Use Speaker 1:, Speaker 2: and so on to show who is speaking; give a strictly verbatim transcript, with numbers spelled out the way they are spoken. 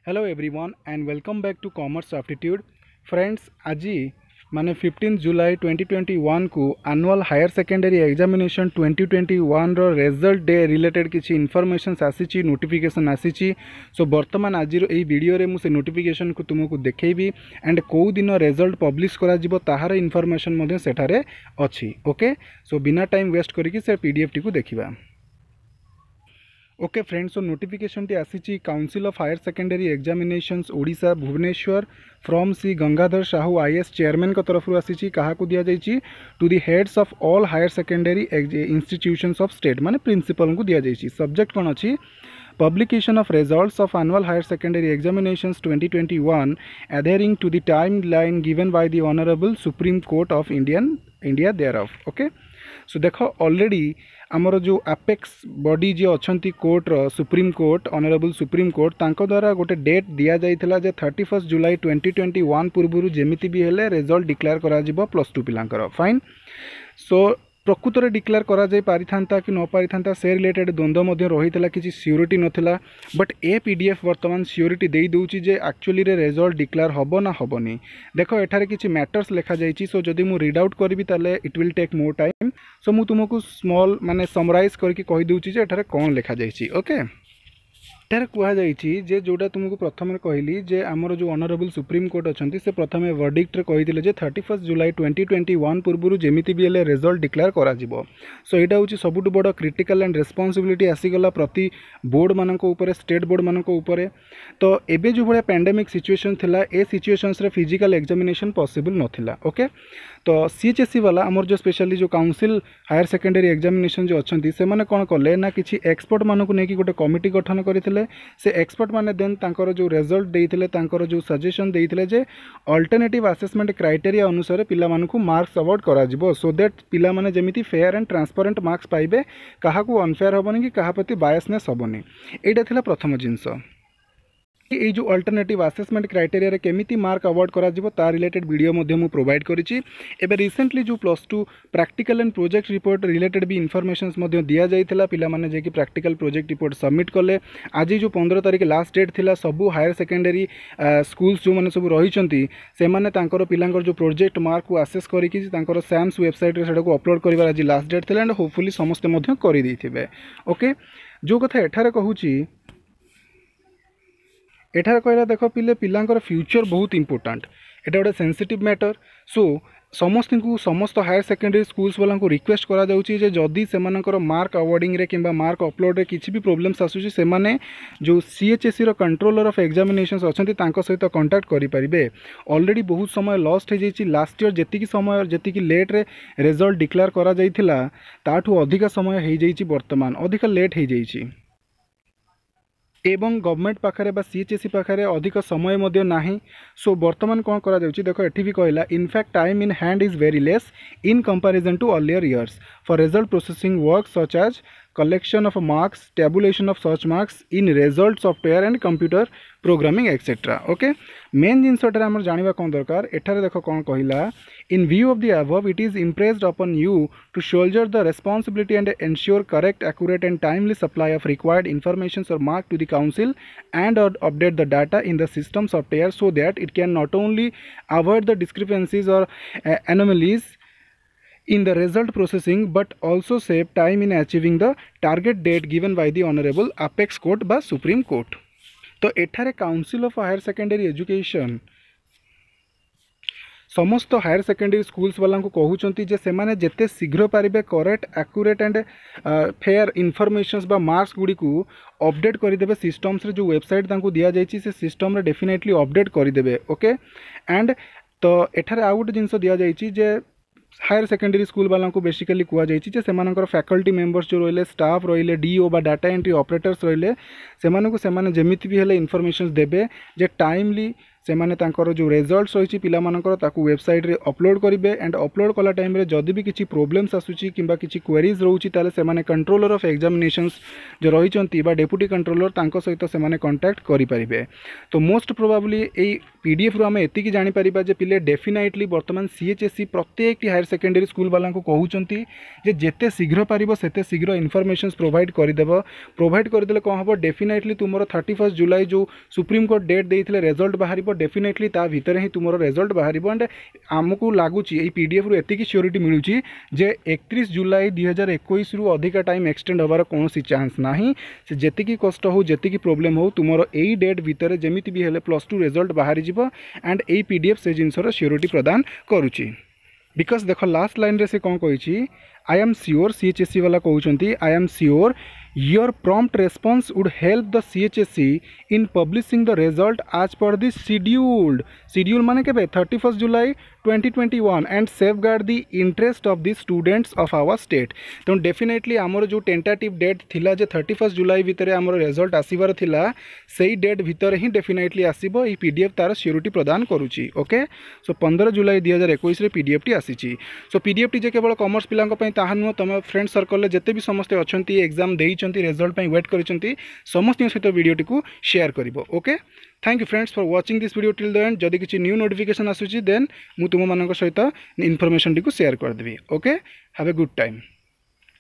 Speaker 1: Hello everyone and welcome back to commerce aptitude friends. आज माने fifteen July twenty twenty one को annual higher secondary examination twenty twenty one रो result day related किसी information आसी notification आसी। So बर्तमान आज ये वीडियो रे मुझे नोटिफिकेशन को तुमको देखी एंड कौ दिन रिजल्ट पब्लिश करा ताहार इनफॉरमेशन सेठारे अच्छी। ओके, सो बिना टाइम वेस्ट करके से पीडीएफ टी को देखा। ओके फ्रेंड्स, सो नोटिफिकेशन टी आसी council of higher secondary examinations Odisha Bhubaneswar from C Gangadhar Sahu IAS chairman का तरफ आसी। क्या दि जाइए to the heads of all higher secondary institutions of state माने प्रिंसिपल को दि जाइए। सब्जेक्ट कौन अच्छी publication of results of annual higher secondary examinations twenty twenty-one adhering to the timeline given by the honorable Supreme Court of Indian India thereof। okay, so देखो already आमर जो apex body जी अच्छी कोर्ट रो supreme court honourable supreme court तांको द्वारा गोटे date दिया जाइथिला जे thirty first July twenty twenty one पूर्व जेमिति भी हेले रिजल्ट डिक्लेयर करा जिवो प्लस टू पिलांकर फाइन। सो प्रकृत में डिक्लेयर करा जाई पारि थांता कि न पारि थांता से रिलेटेड द्वंद्व मध्य रही किसी सियोरिटी नथिला। बट ए पीडीएफ वर्तमान सियोरिटी दे दूची जे एक्चुअली रे रिजल्ट डिक्लेयर हबो ना हबोनी। देखो एठारे किसी मैटर्स लिखा जाइछि। सो जदि मु रीड आउट करी ताले it will take more time. So मु तुमको स्मॉल माने समराइज करके कहि दूची जे एठारे कोन लिखा जाइछि। ओके, एठारे कुहा जाइछि जे जोटा तुमको प्रथम कहली जे आमर जो ऑनरेबल सुप्रीम कोर्ट अच्छा से प्रथम वर्डिक्ट रे कहिथिले जे thirty first July twenty twenty one पूर्व जेमिति भी हेले रिजल्ट डिक्लेयर करा जिवो। सो एटा होछि सबुठु बड़ क्रिटिकल एंड रेस्पॉन्सिबिलिटी आसीगला प्रति बोर्ड मानक ऊपर स्टेट बोर्ड मानक ऊपर। तो एबे जो बड़े पैंडेमिक सिचुएशन थिला ए सिचुएशंस रे फिजिकल एग्जामिनेशन पॉसिबल नथिला। ओके, तो सीएचएससी वाला आमर जो स्पेशली जो काउंसिल हायर सेकेंडरी एग्जामिनेशन जो अच्छी से माने कौन कले ना किसी एक्सपर्ट मानक नहीं गोटे कमिटी गठन करते। से एक्सपर्ट माने देन तांकर जो रिजल्ट देइथिले तांकर जो सजेशन देइथिले जे अल्टरनेटिव असेसमेंट क्राइटेरिया अनुसार पिला मानकु मार्क्स अवार्ड करा जिवो सो दैट पिला माने जेमिति फेयर एंड ट्रांसपेरेंट मार्क्स पाइबे, काहाकू अनफेयर होबनी कि काहा प्रति बायसनेस होबनी। एटा थिला प्रथम जिंस। ये जो अल्टरनेटिव असेसमेंट क्राइटेरिया रे केमिति मार्क अवार्ड करा जिवो ता रिलेटेड वीडियो मध्य मु प्रोवाइड करिछि। एबे रिसेंटली जो plus two practical and project report related भी इनफॉरमेशंस मध्य दिया जाइथिला। पिला माने जे कि प्रैक्टिकल प्रोजेक्ट रिपोर्ट सबमिट कले। आज जो पंद्रह तारिख लास्ट डेट थिला सबु हायर सेकेंडरी स्कूल्स जो माने सब रहिचंती से माने तांकर पिलांकर जो प्रोजेक्ट मार्क को असेस करिकि तांकर सैम्स वेबसाइट रे सेटा को अपलोड करिवार आज लास्ट डेट थिला एंड होपफुली समस्त मध्य करि दैथिबे। ओके, जो कथा एठारे कहूची एठार कहला देख पिले पिलांकर फ्यूचर बहुत इंपोर्टेंट। एटा गोटे सेंसिटिव मैटर। सो समस्त को समस्त हायर सेकेंडरी स्कूल्स वाला को रिक्वेस्ट करा जाउची जे जदी सेमानकर मार्क अवार्डिंग रे किंबा मार्क अपलोड रे किछि भी प्रॉब्लम्स आसुची से माने जो सीएचएससी रो कंट्रोलर ऑफ एग्जामिनेशंस अछंती तांको सहित कांटेक्ट करि परिबे। ऑलरेडी बहुत समय लॉस्ट हे जाइछि। लास्ट ईयर जेतिकी समय जेतिकी लेट रे रिजल्ट डिक्लेयर करा जाइथिला ताठू अधिक समय हे जाइछि, वर्तमान अधिक लेट हे जाइछि एवं गवर्नमेंट पाखरे बा सीएचएससी पाखरे अधिक समय मध्य नाही। सो वर्तमान कौन करा जाउछि देखो एठी भी कहला in fact time in hand is very less in comparison to earlier years for result processing work such as collection of marks, tabulation of such marks in result software and computer programming etc. Okay, मेन जिनसटा आम जाना कौन दरकार एठारे देख कौन कहला in view of the above it is impressed upon you to shoulder the responsibility and ensure correct accurate and timely supply of required information or mark to the council and update the data in the system software so that it can not only avoid the discrepancies or anomalies in the result processing but also save time in achieving the target date given by the honorable apex court by supreme court। तो एठारे council of higher secondary education समस्त higher secondary schools वाला को कहउचंती जे सेमाने जेते शीघ्र पारिबे correct accurate and fair informations बा मार्क्स गुडी को अपडेट करदेवे सिस्टम्स रे जो वेबसाइट तांको दिया जाइछि से सिस्टम रे डेफिनेटली अपडेट करदेवे। ओके, एंड तो एठारे आउट गोटे जिंस दिया जाइछि जे हायर सेकेंडरी स्कूल वाला को बेसिकली कुआ जाइछि जे सेमानकर फैकल्टी मेंबर्स जो रहिले स्टाफ रहिले डीओ बा डाटा एंट्री ऑपरेटर्स रहिले सेमानकु सेमाने जेमिति भी हेले इन्फॉर्मेशंस देबे जे टाइमली से माने तांकर जो रिजल्ट्स रही पिलामानकर ताकू वेबसाइट रे अपलोड करेंगे एंड अपलोड कला टाइम रे जदि भी किसी प्रोब्लेम्स आसूची किंबा किसी क्वेरीज रोची ताले से माने कंट्रोलर ऑफ एग्जामिनेशंस जो रही बा डेप्यूटी कंट्रोलर तांको सहित से माने कांटेक्ट करि परिबे। तो मोस्ट प्रोबाबली एई पीडीएफ रु आमे एतिकी जानि परिबा जे पिले डेफिनेटली वर्तमान सीएचएससी प्रत्येक हायर सेकेंडरी स्कूल वाला को कहउचंती जे जेते शीघ्र पारिबो सेते शीघ्र इनफॉरमेशंस प्रोवाइड करिदेबो। प्रोवाइड करदेले कौन हम डेफिनेटली तुमर थर्टी फर्स्ट जुलाई जो सुप्रीम कोर्ट डेट देइथिले रिजल्ट बाहर डेफिनेटली ता भितर ही तुमर रिजल्ट बाहर एंड आमको लगुच ये पीडीएफ रु एतिकी श्योरिटी मिलूची जे इकतीस जुलाई दुई हजार इक्कीस रु अधिक टाइम एक्सटेंड होबार कौन चांस नाही। से जेतिकी कष्ट हो जेतिकी प्रोब्लेम हो तुमर एई डेट भितर जेमिति भी हेले प्लस टू रिजल्ट बाहरी जिवो एंड एई पीडीएफ से जिनसर श्योरिटी प्रदान करुची। बिकज देख लास्ट लाइन रे से कौन कही आई एम श्योर सीएचएससी वाला कहते I am sure your prompt response would help the CHSC in publishing the result as per the scheduled schedule माने के thirty first July twenty twenty one and safeguard the interest of the students of our state. तो definitely आमर जो टेंटाटिव date थिला जे thirty first जुलाई भितर आमर result आसीबार थिला सेई डेट भितर ही डेफिनेटली आसीबो ई पीडीएफ तार श्योरिटी प्रदान करूची। ओके सो पंद्रह जुलाई दुई हजार इक्कीस रे पीडीएफ टी आसीची। सो पीडीएफ टी जे केवल कॉमर्स पिलांक पई ताहा नुह तुम फ्रेंड सर्कल जेते भी समस्त अछंती एग्जाम देइचंती रिजल्ट पई वेट करिसंती समस्त सहित वीडियोटी को शेयर करिवो। Okay thank you friends for watching this video till the end. जदि किसी न्यू नोटिफिकेशन आसुची देन मु तुम मानक सहित इनफॉरमेशन टी को शेयर कर देबी। Okay have a good time.